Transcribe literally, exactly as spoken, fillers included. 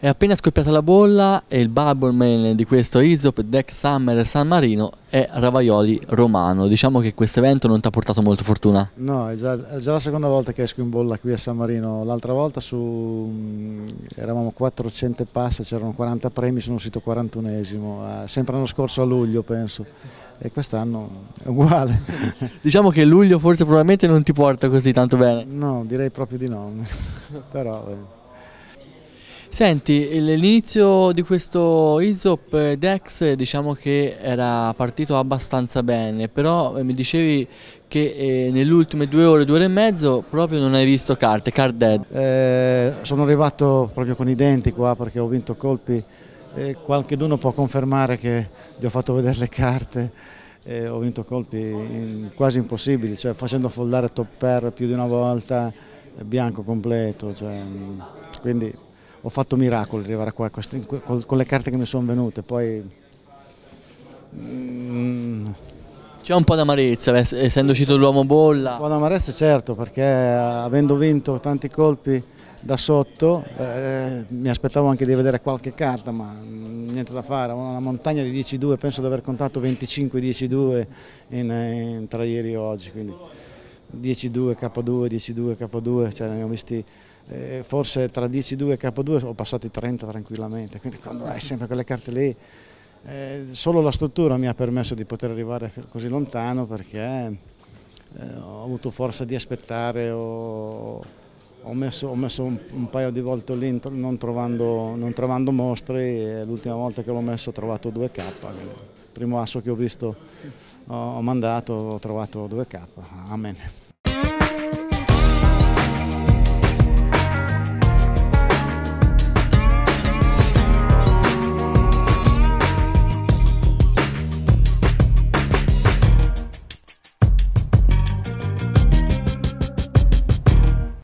È appena scoppiata la bolla e il bubbleman di questo Aesop Deck Summer San Marino è Ravaioli Romano. Diciamo che questo evento non ti ha portato molta fortuna. No, è già, è già la seconda volta che esco in bolla qui a San Marino. L'altra volta su, eravamo quattrocento e passa, c'erano quaranta premi, sono uscito quarantunesimo, eh, sempre l'anno scorso a luglio penso, e quest'anno è uguale. Diciamo che luglio forse probabilmente non ti porta così tanto bene. No, direi proprio di no, però... Eh. Senti, l'inizio di questo Aesop Dex diciamo che era partito abbastanza bene, però mi dicevi che eh, nelle ultime due ore, due ore e mezzo proprio non hai visto carte, card dead. Eh, sono arrivato proprio con i denti qua perché ho vinto colpi, eh, qualcheduno può confermare che gli ho fatto vedere le carte, eh, ho vinto colpi in, quasi impossibili, cioè facendo foldare top pair più di una volta, bianco completo, cioè, quindi... Ho fatto miracoli arrivare qua con le carte che mi sono venute, poi... Mm, c'è un po' d'amarezza, essendo uscito l'uomo bolla. Un po' d'amarezza certo, perché avendo vinto tanti colpi da sotto, eh, mi aspettavo anche di vedere qualche carta, ma niente da fare, una montagna di dieci due, penso di aver contato venticinque dieci due in, in, tra ieri e oggi, quindi dieci due K due, dieci due K due, cioè ne ho visti... Eh, forse tra dieci due e K due ho passato i trenta tranquillamente, quindi quando hai sempre quelle carte lì, eh, solo la struttura mi ha permesso di poter arrivare così lontano perché eh, ho avuto forza di aspettare, ho, ho messo, ho messo un, un paio di volte lì non trovando, non trovando mostri e l'ultima volta che l'ho messo ho trovato due K, il primo asso che ho visto ho mandato ho trovato due K, amen.